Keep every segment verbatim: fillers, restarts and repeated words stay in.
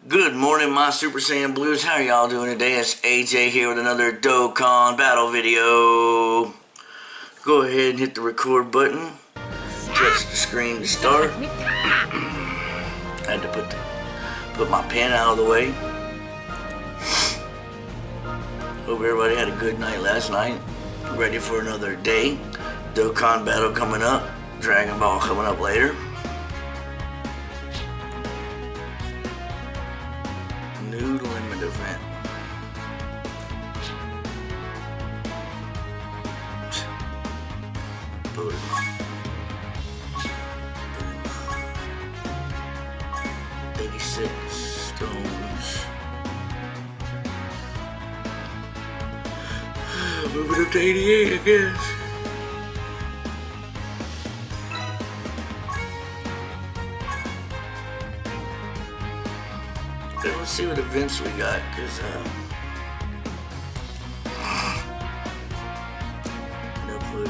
Good morning, my Super Saiyan Blues. How are y'all doing today? It's A J here with another Dokkan battle video. Go ahead and hit the record button. Touch the screen to start. Had to put the, put my pen out of the way. Hope everybody had a good night last night. Ready for another day. Dokkan battle coming up. Dragon Ball coming up later. New limit event. Put him up. Put him up. eighty-six stones. Moving up to eighty-eight, I guess. Okay, let's see what events we got, cause uh, no clue.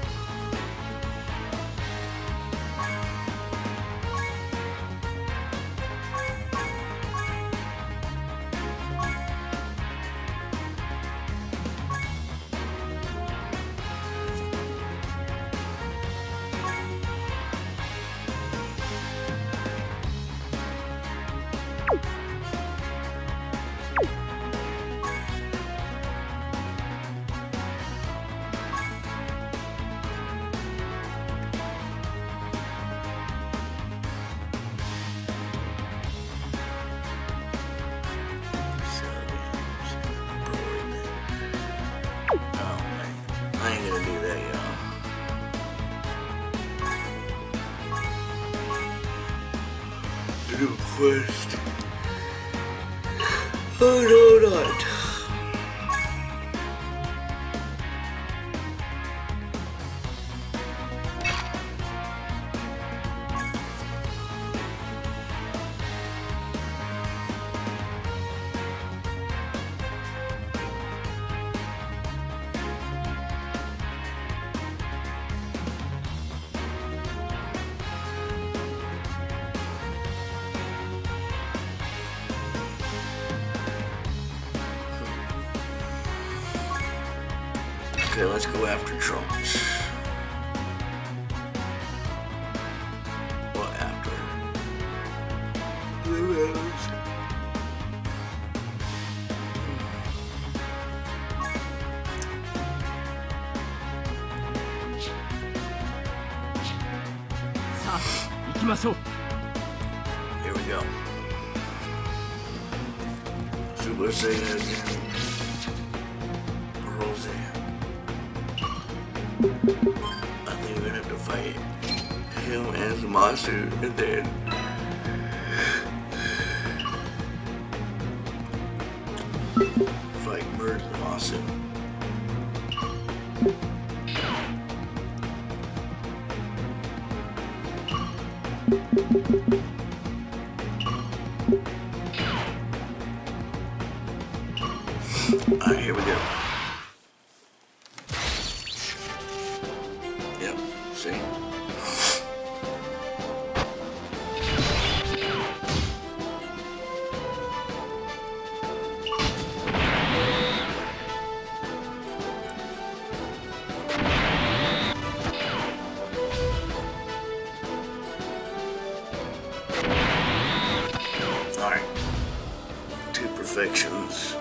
I ain't gonna do that, y'all. Do a quest. Oh no, not. Okay, let's go after Trunks. What after? Blue Rose. Here we go. Super Saiyan again. Rose. I think we're gonna have to fight him and Zamasu, and then fight Merge Zamasu. Alright, here we go. Yep, see? Alright. Two perfections.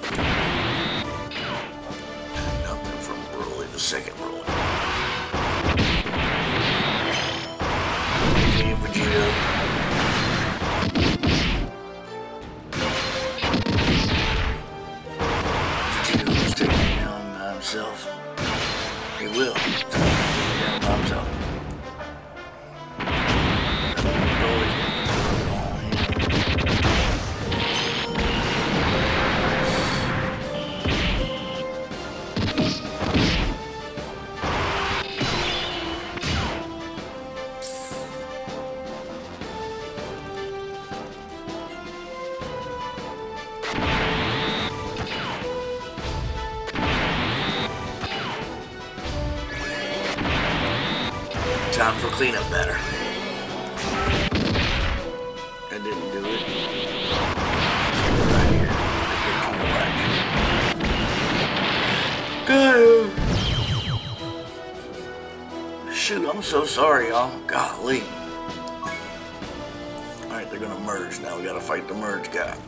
And nothing from Broly, the second Broly. Vegeta. Vegeta was taking it down by himself. He will take it down by himself. Time for cleanup batter. I didn't do it. I'm so sorry, y'all. Golly. Alright, they're gonna merge now. We gotta fight the merge guy.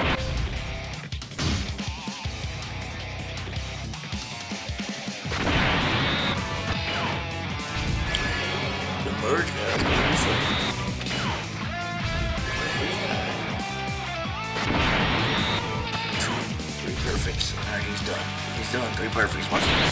The merge guy's gonna be fun. Three perfects. Alright, he's done. He's done. Three perfects. Watch this.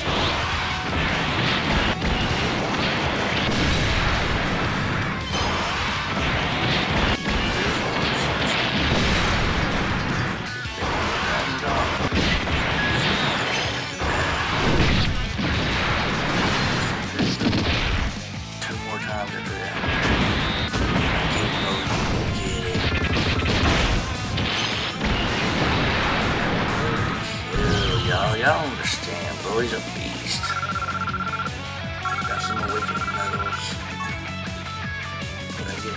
Y'all understand, bro. He's a beast. Got some awakening medals. What I get?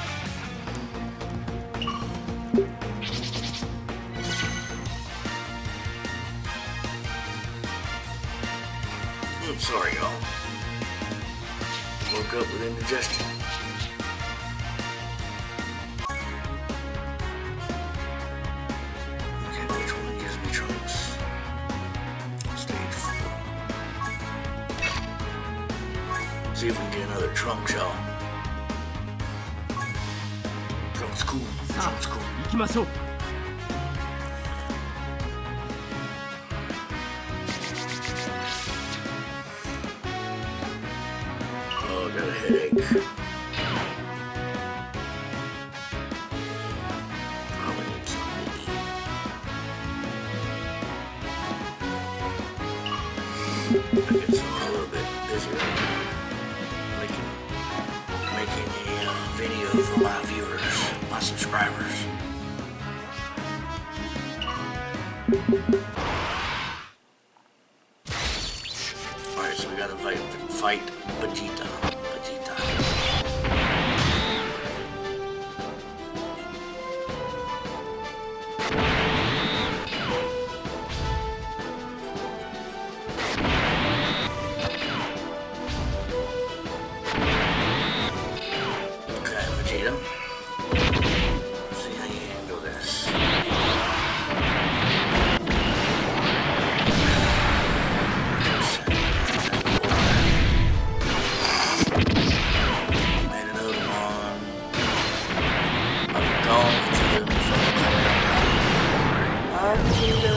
I'm sorry, y'all. Woke up with indigestion. Okay, which one gives me Trunks? See if we can get another Trunks, y'all. Trunks cool. Trunks cool. Oh, I got a headache. Probably need something to eat. I get some a little bit busy right now. Making a uh, video for my viewers, my subscribers. Alright, so we gotta fight, fight Vegeta. Vegeta. See how you handle this. And another one. I'm going to the Vegeta.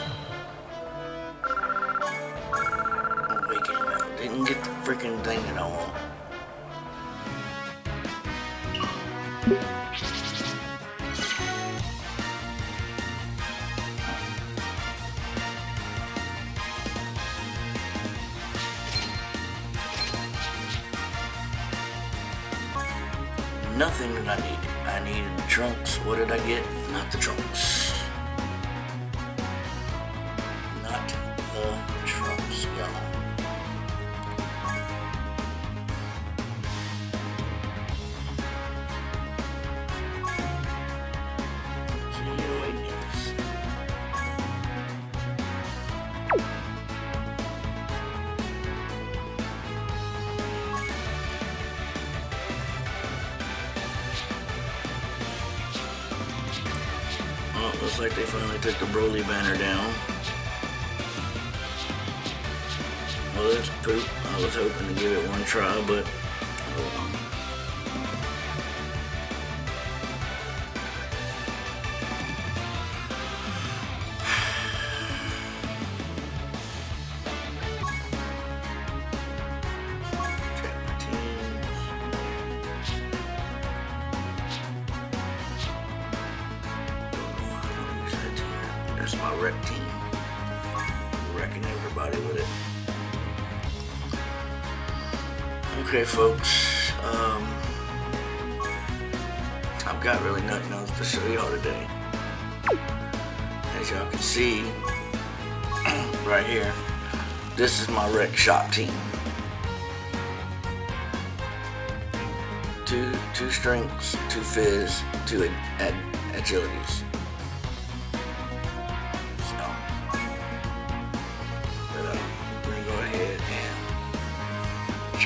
Awakening medal. Didn't get the freaking thing that I want. Nothing that I needed. I needed the Trunks. What did I get? Not the Trunks. Not the Trunks, y'all. Looks like they finally took the Broly banner down. Well, that's poop. I was hoping to give it one try, but hold on. Check my teams. That's my rep team. Wrecking everybody with it. Okay, folks. Um, I've got really nothing else to show y'all today. As y'all can see, right here, this is my rec shop team. Two, two strengths, two fizz, two ad, ad, agilities.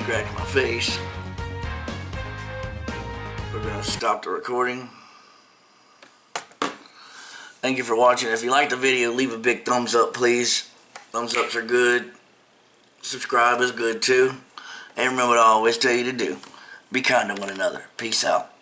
scratch my face. We're gonna stop the recording. Thank you for watching. If you liked the video, leave a big thumbs up, please. Thumbs ups are good. Subscribe is good too. And remember what I always tell you to do. Be kind to one another. Peace out.